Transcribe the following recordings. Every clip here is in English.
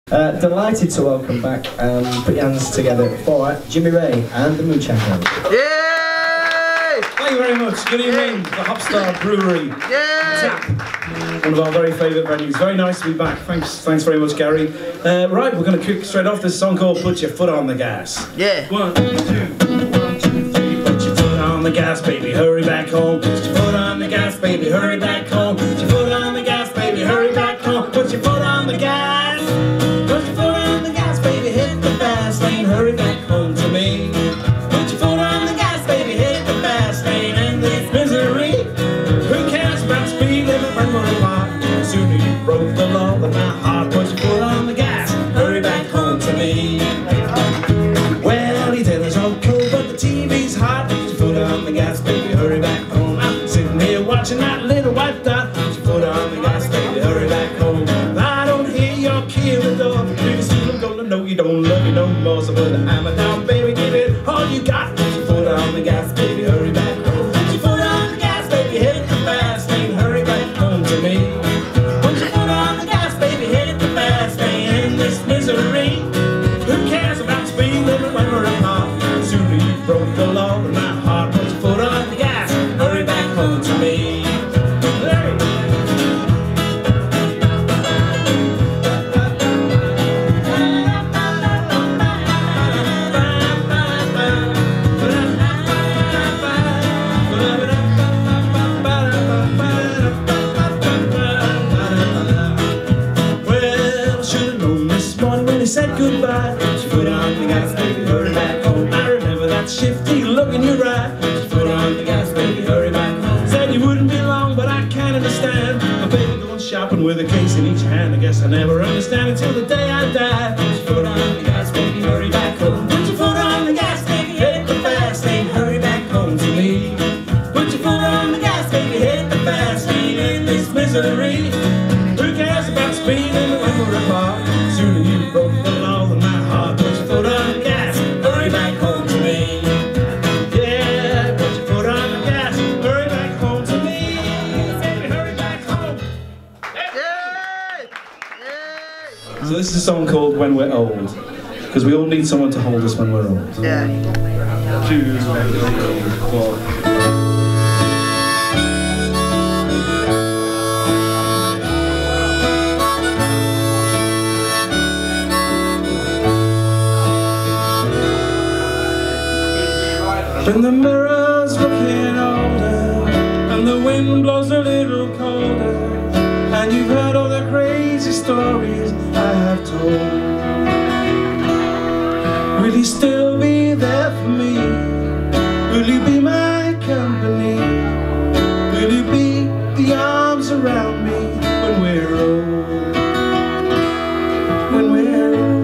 Delighted to welcome back, put your hands together for Jimmy Rae and the Moonshine Girls. Yay! Thank you very much. Good evening, the Hopstar Brewery. Yay! One of our very favourite venues. Very nice to be back. Thanks very much, Gary. Right, we're going to kick straight off this song called Put Your Foot on the Gas. Yeah. 1, 2, 1, 2, 3. Put your foot on the gas, baby, hurry back home. Put your foot on the gas, baby, hurry back home. Put your foot on the gas, baby, hurry back home. Put your foot on the gas. Hit the fast lane, hurry back home to me. Put your foot on the gas, baby, hit the fast lane. And this misery, who cares about speed limit when we're apart? Sooner you broke the law than my heart. Put your foot on the gas, hurry back home to me. Well, he did us all cool, but the TV's hot. Put your foot on the gas, baby, hurry back home. I'm sitting here watching that little white dot. Put your foot on the gas, baby, hurry back home. I don't hear your key in the door. No, you don't love me no more, so put the hammer down, baby, give it all you got. Put your foot on the gas, baby, hurry back home. Put your foot on the gas, baby, hit the fast lane, hurry back home to me. Put your foot on the gas, baby, hit the fast lane. In this misery, who cares about speed limit when we're apart? Sooner you broke the law than my heart. Put your foot on the gas, hurry back home to me. Said goodbye. Put your foot on the gas, baby, hurry back home. I remember that shifty look in your eye. Put your foot on the gas, baby, hurry back home. Said you wouldn't be long, but I can't understand a baby going shopping with a case in each hand. I guess I never understand until the day I die. Put your foot on the gas, baby, hurry back home. Put your foot on the gas, baby, hit the fast lane, hurry back home to me. Put your foot on the gas, baby, hit the fast lane. In this misery, who cares about speed limit when we're apart? Sooner you broke the law than my heart. Put your foot on the gas, hurry back home to me. Yeah, put your foot on the gas, hurry back home to me. Baby, hurry back home. Yay! Yay! So this is a song called When We're Old, because we all need someone to hold us when we're old. Yeah. 2, 3, 4. When the mirror's looking older and the wind blows a little colder, and you've heard all the crazy stories I have told, will you still be there for me? Will you be my company? Will you be the arms around me when we're old? When we're old.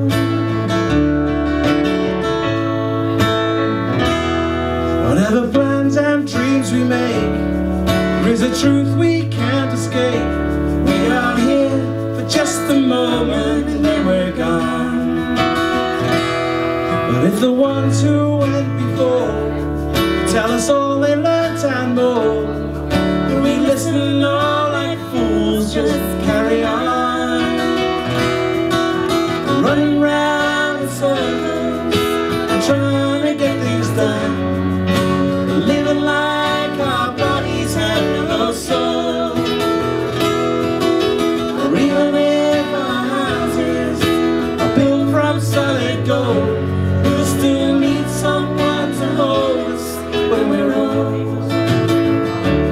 Whatever plans and dreams we make, there is a truth we can't escape. We are here for just a moment and then we're gone. But if the ones who went before tell us all they learnt and more, then we listen all like fools, just carry on. Running round in circles and trying to get things done. Living like our bodies have no soul. Or even if our houses are built from solid gold, we'll still need someone to hold us when we're old.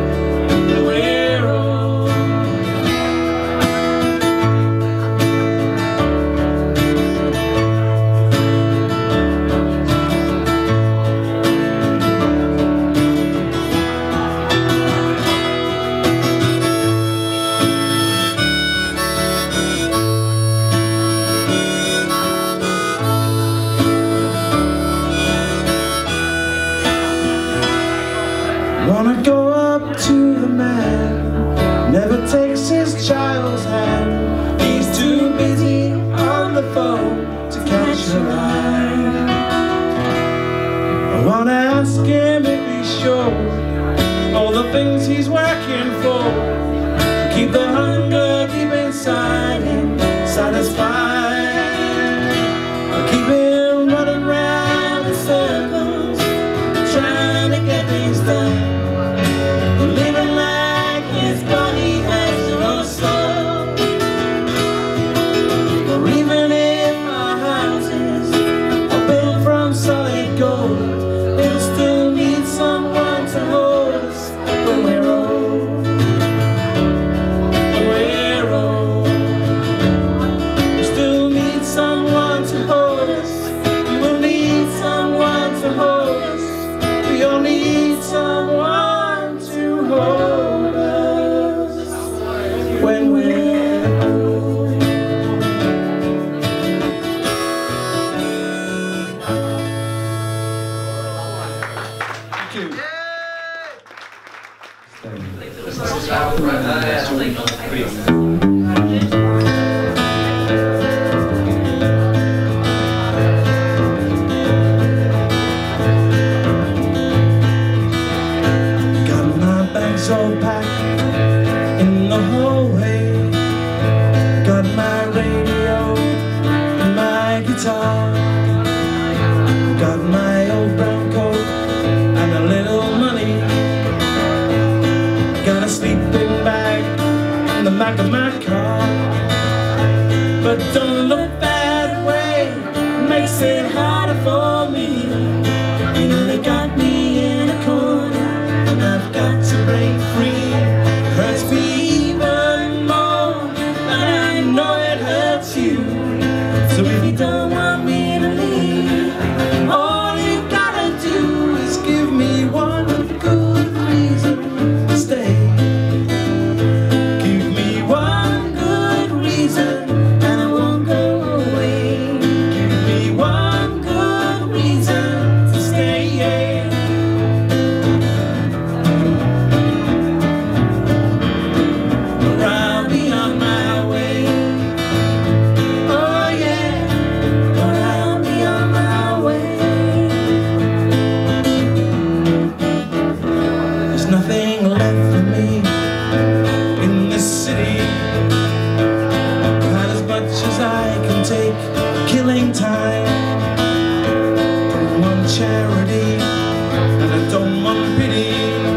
guitar, got my old brown coat and a little money, got a sleeping bag in the back of my car. But don't look that way, makes it harder for me. You know they got me in a corner and I've got to break free. Hurts me even more, but I know it hurts you. So if you don't want me to leave, all you gotta do is give me one good reason to stay. Give me one good reason and I won't go away. Give me one good reason to stay. Or I'll be on my way. Oh yeah, or I'll be on my way. There's nothing left for me in this city. I've had as much as I can take, killing time. Don't want charity and I don't want pity.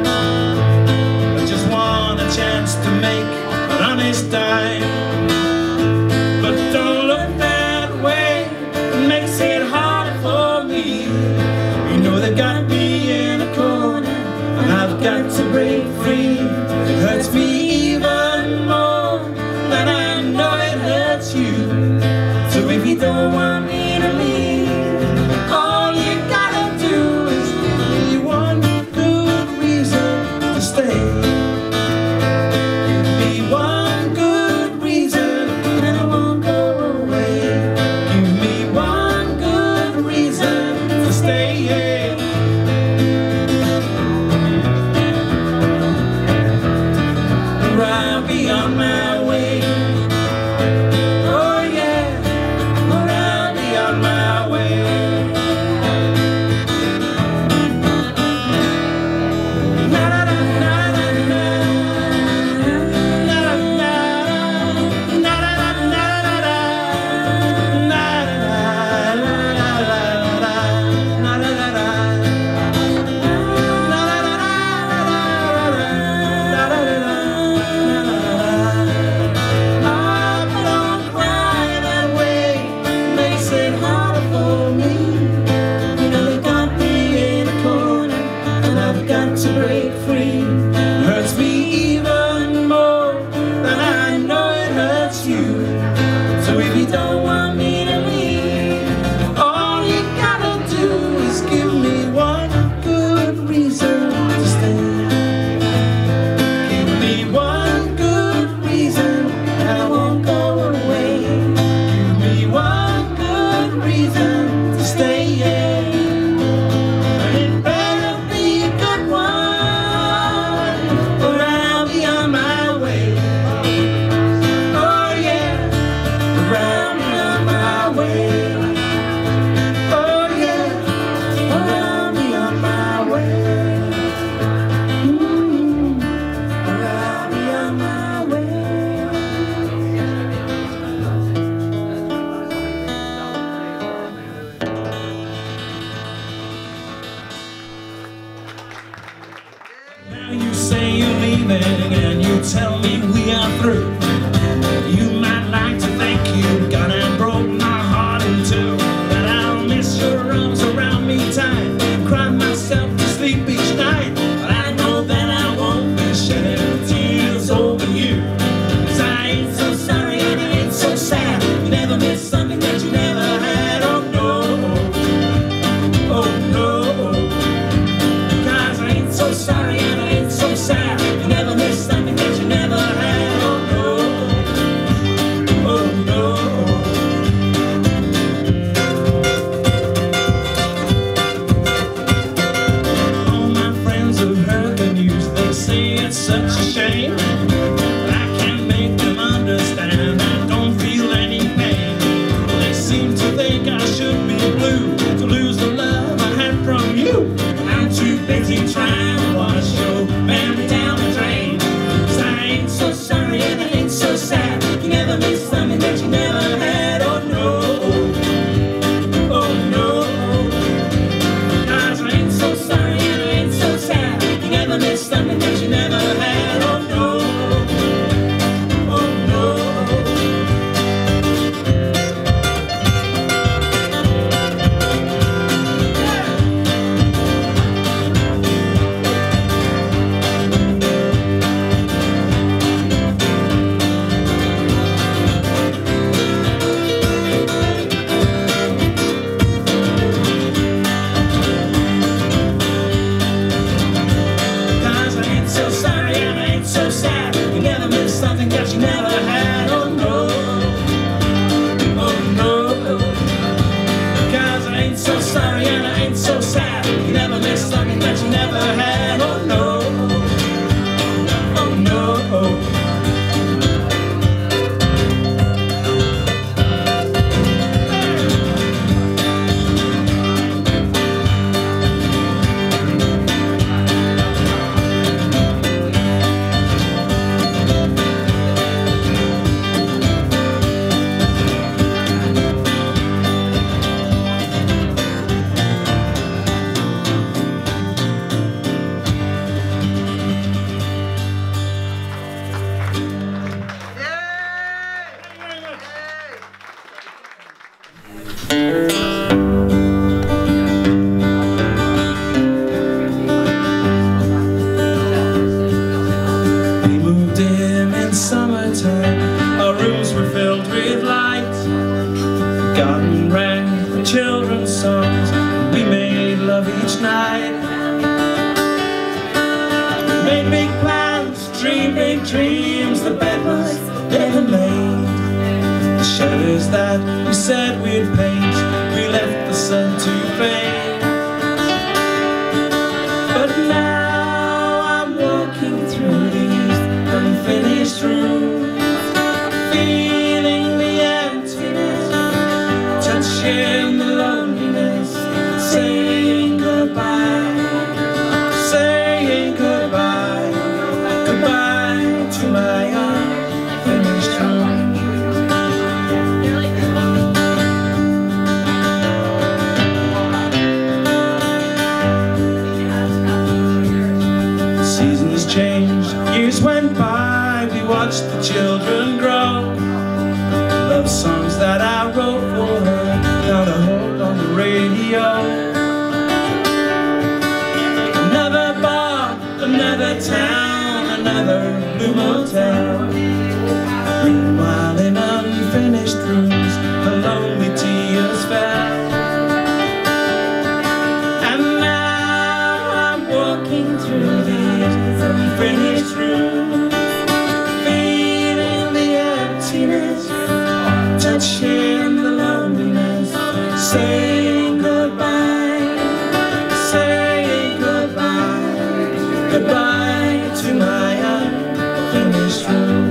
I just want a chance to make an honest dime. But don't look that way, it makes it harder for me. You know they got me in a corner and I've got to break free. It hurts me even more, but I know it hurts you. So if you don't want me to leave, all you gotta do is give me one good reason to stay. Give me one good reason and I won't go away. Give me one good reason to stay. Or I'll be on my way. Oh yeah, or I'll be on my way. Na na na na na na na na to break free. Hurts me even more, but I know it hurts you. So if you don't want me to leave, all you gotta do is give me one good reason to stay. Give me one good reason and I won't go away. Give me one good reason to stay. Now you say you're leaving and you tell me we are through. You might like to think you got and broke my heart in two, but I'll miss your arms around me tight, cry myself to sleep each night. But I know that I won't be shedding tears over you, 'cause I ain't so sorry and I ain't so sad. You never missed something that you never had. Oh no, oh no, 'cause I ain't so sorry and I ain't so sad. You never missed something that you never had. Oh no, oh no. All my friends have heard the news. They say it's such a shame, but I can't make them understand. I don't feel any pain. They seem to think I should be blue to lose the love I had from you. I'm too busy trying to wash your memory down the drain. 'Cause I ain't so sorry and I ain't so sad. You never missed something that you never had. Oh no, garden rang the children's songs. We made love each night. We made big plans, dreamed big dreams. The bed was never made. The shutters that we said we'd paint, we left the sun to fade. But now I'm walking through these unfinished rooms, feeling the emptiness, touching the loneliness, saying goodbye, saying goodbye, goodbye to my unfinished room. Seasons changed, years went by, we watched the children grow. Love songs that I wrote for her, got a hold on the radio. Another bar, another town, another blue motel. Meanwhile in unfinished rooms, the lonely tears fell. And now I'm walking through these unfinished rooms, feeling the emptiness, touching the loneliness, saying goodbye, saying goodbye, goodbye to my unfinished room.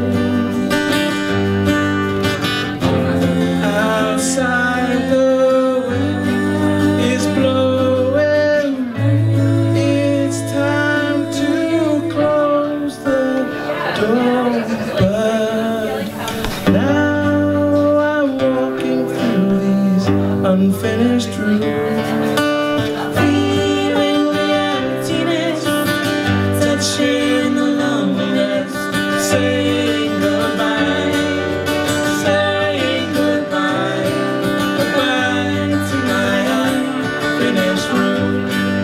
Outside the wind is blowing, it's time to close the door, but now I'm walking through these unfinished rooms, feeling the emptiness, touching the loneliness, saying goodbye, saying goodbye, goodbye to my unfinished room.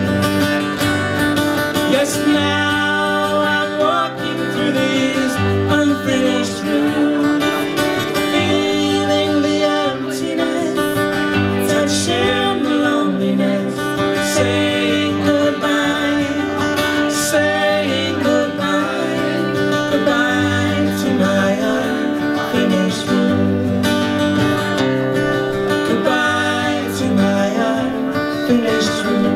Yes, now I'm walking through these unfinished rooms, feeling the emptiness, touching the loneliness, saying goodbye, saying goodbye, goodbye to my unfinished room, goodbye to my unfinished room.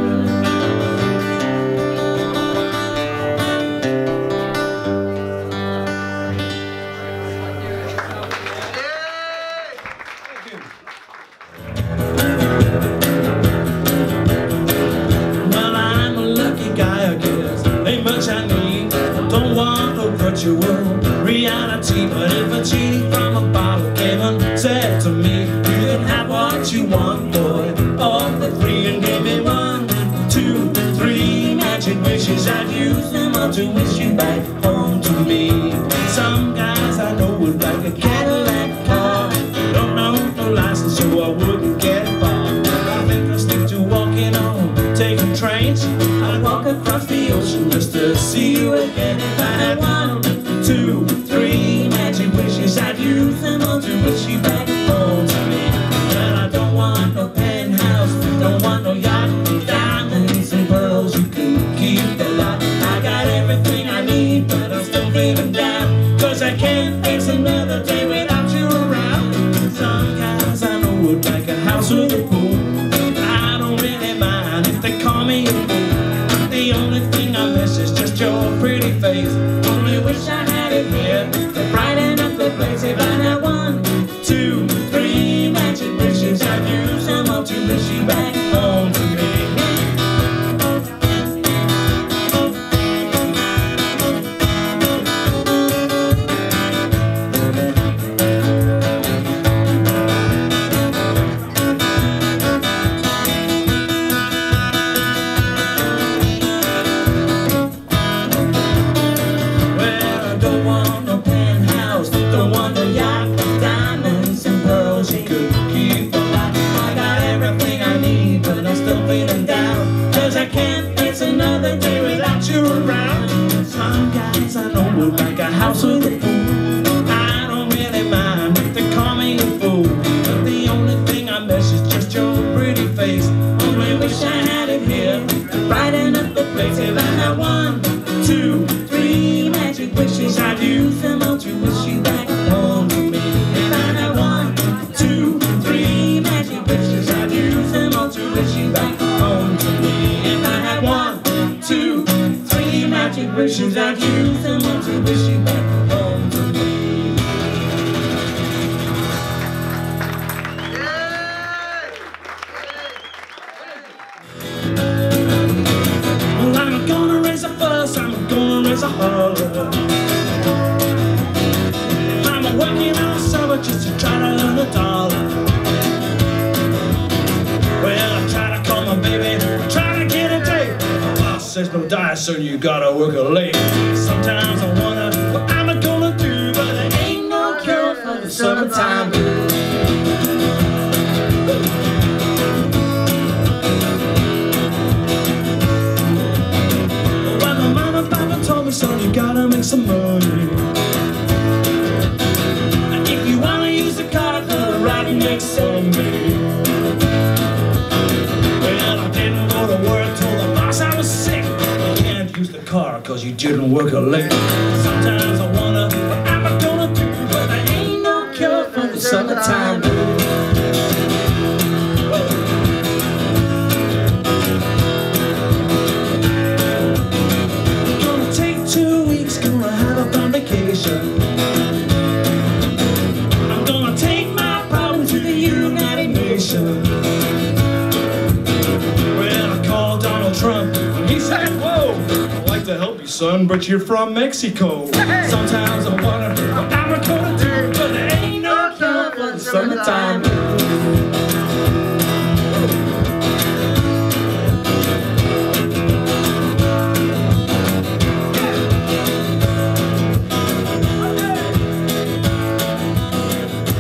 Well, I'm a lucky guy, I guess. Ain't much I need. Don't want no virtual reality. But if a genie from a bottle came and said to me, you can have what you want, boy, all for free, and give me 1, 2, 3 magic wishes, I'd use them all to wish you back home to me. Some guys I know would like a Cadillac car. Don't know no license, so I wouldn't get far. I think I'll stick to walking on, taking trains. I'd walk across the ocean just to see you again. If I had 1, 2, 3 magic wishes, I'd use them all to wish you back home to me. Well, I don't want no penthouse, don't want no yacht, diamonds and pearls, you can keep the lot. I got everything I need, but I'm still feeling down, 'cause I can't face another day without you around. Some guys I know would like a house with a pool. I don't really mind if they call me a fool. The only thing I miss is just your pretty face. Only wish I had it here to brighten up the place. If I had 1, 2, 3 magic wishes, I'd use them all to wish you back home to me. wishes that you someone to wish you back home to me. Well, I'm gonna raise a fuss, I'm gonna raise a holler. I'm working all summer just to try to earn a dollar. Well, I try to call my baby, try to get a date. My boss says no diet, so you gotta work late. Sometimes I wonder what I'm gonna do, but there ain't no cure for the summertime blues. Well, my mama and papa told me, son, you gotta make some money. And if you wanna use the car for the ride and make some money. Well, I didn't go to work, told the boss I was sick. You can't use the car cause you didn't work late. Sometimes I wonder what I'm gonna do, but there ain't no cure for the summertime blues. Gonna take 2 weeks, gonna have a fun vacation. I'm gonna take my problem to the United Nations. Trump, he said, whoa, I'd like to help you, son, but you're from Mexico. Sometimes I wonder what I'm gonna do, but there ain't no cure for the summertime.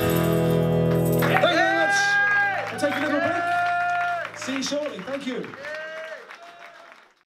Thank you very much. I'll take a little break. See you shortly. Thank you.